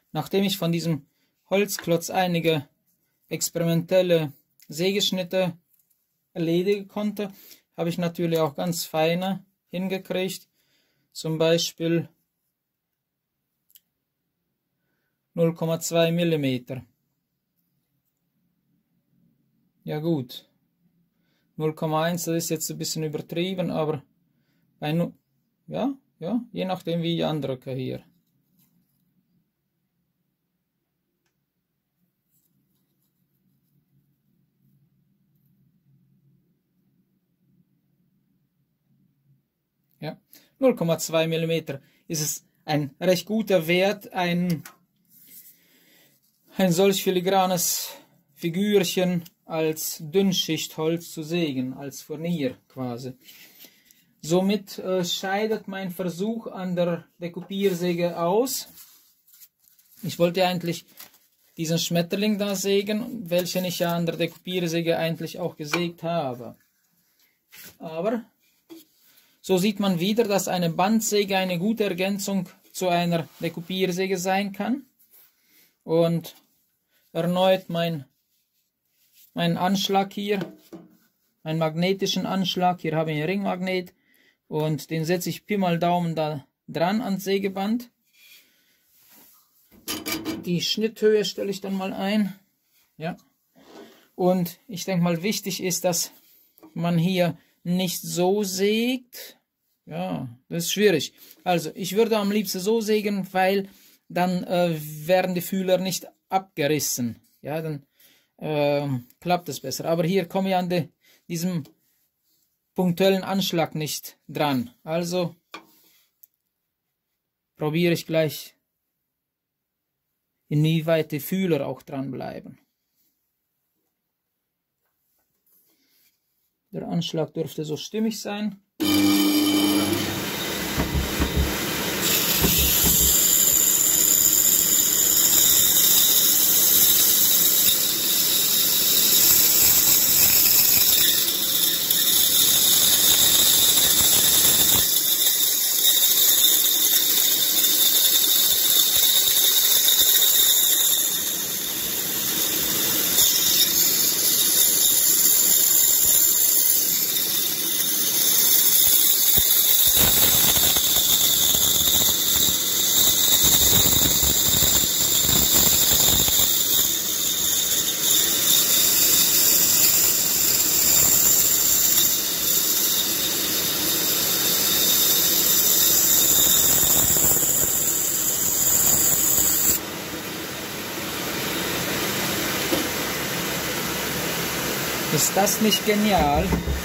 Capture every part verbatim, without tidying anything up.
nachdem ich von diesem Holzklotz einige experimentelle Sägeschnitte erledigen konnte, habe ich natürlich auch ganz feine hingekriegt. Zum Beispiel null Komma zwei Millimeter. Ja gut, null Komma eins, das ist jetzt ein bisschen übertrieben, aber bei nu ja, ja, je nachdem wie ich andrücke hier. Ja, null Komma zwei Millimeter ist es ein recht guter Wert, ein, ein solch filigranes Figürchen als Dünnschichtholz zu sägen, als Furnier quasi. Somit äh, scheidet mein Versuch an der Dekupiersäge aus. Ich wollte eigentlich diesen Schmetterling da sägen, welchen ich ja an der Dekupiersäge eigentlich auch gesägt habe. Aber so sieht man wieder, dass eine Bandsäge eine gute Ergänzung zu einer Dekupiersäge sein kann. Und erneut mein, mein Anschlag hier, einen magnetischen Anschlag. Hier habe ich einen Ringmagnet und den setze ich Pi mal Daumen da dran ans Sägeband. Die Schnitthöhe stelle ich dann mal ein. Ja. Und ich denke mal, wichtig ist, dass man hier nicht so sägt. Ja, das ist schwierig. Also, ich würde am liebsten so sägen, weil dann äh, werden die Fühler nicht abgerissen. Ja, dann äh, klappt es besser. Aber hier komme ich an de, diesem punktuellen Anschlag nicht dran. Also probiere ich gleich, inwieweit die Fühler auch dran bleiben. Der Anschlag dürfte so stimmig sein. Ist das nicht genial?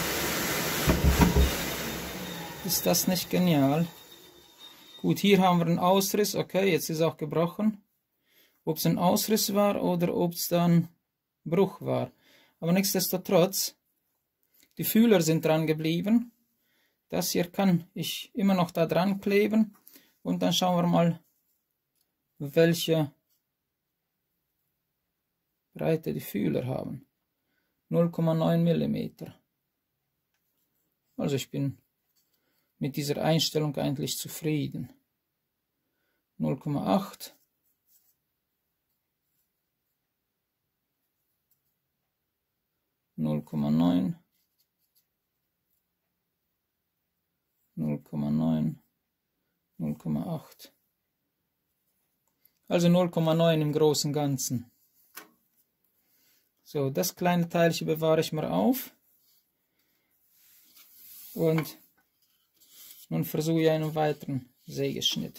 Ist das nicht genial? Gut, hier haben wir einen Ausriss. Okay, jetzt ist auch gebrochen. Ob es ein Ausriss war oder ob es dann Bruch war. Aber nichtsdestotrotz, die Fühler sind dran geblieben. Das hier kann ich immer noch da dran kleben. Und dann schauen wir mal, welche Breite die Fühler haben. null Komma neun Millimeter. Also ich bin mit dieser Einstellung eigentlich zufrieden. null Komma acht. null Komma neun. null Komma neun. null Komma acht. Also null Komma neun im Großen und Ganzen. So, das kleine Teilchen bewahre ich mal auf. Und nun versuche ich einen weiteren Sägeschnitt.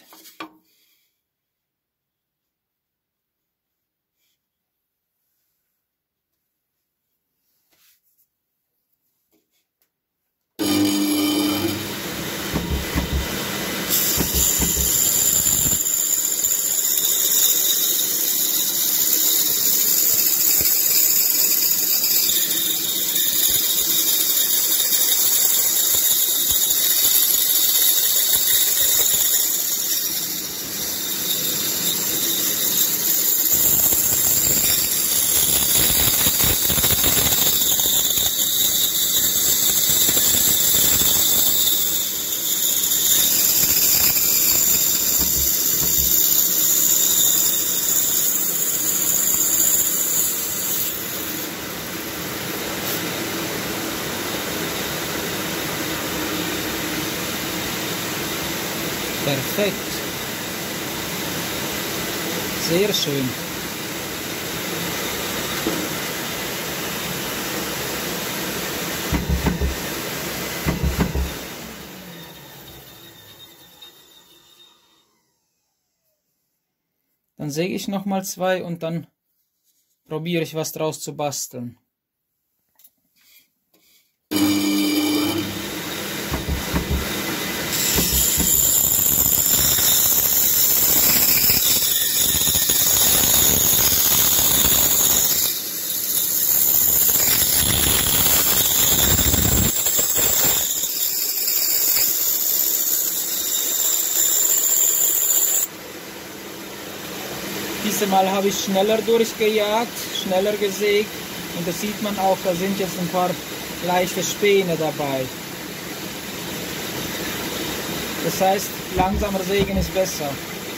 Perfekt. Sehr schön. Dann säge ich nochmal zwei und dann probiere ich was draus zu basteln. Diesmal habe ich schneller durchgejagt, schneller gesägt und das sieht man auch, da sind jetzt ein paar leichte Späne dabei. Das heißt, langsamer sägen ist besser.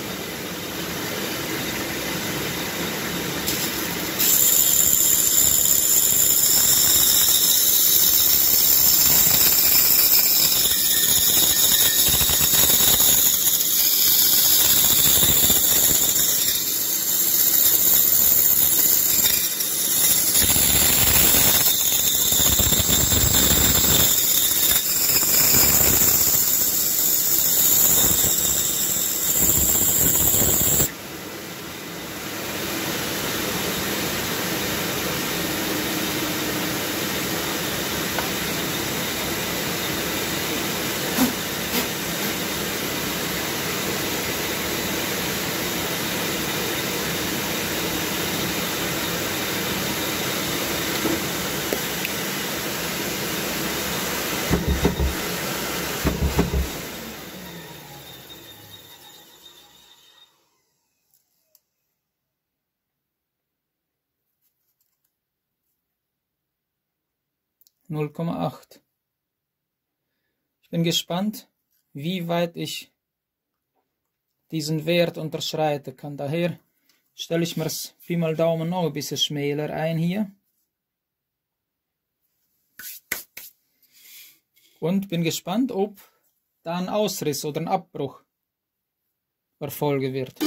null Komma acht. Ich bin gespannt, wie weit ich diesen Wert unterschreiten kann. Daher stelle ich mir das Pi mal Daumen noch ein bisschen schmäler ein hier. Und bin gespannt, ob da ein Ausriss oder ein Abbruch erfolgen wird.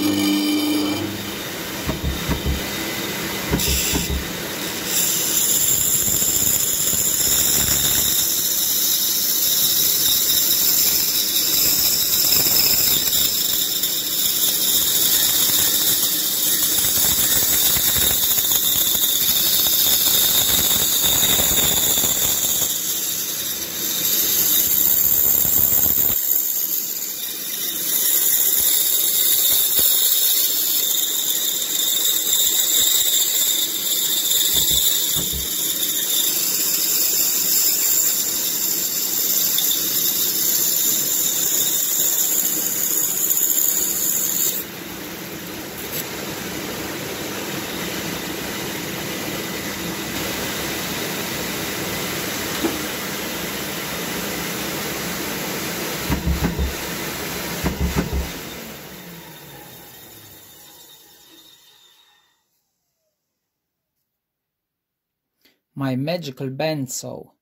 My magical bandsaw.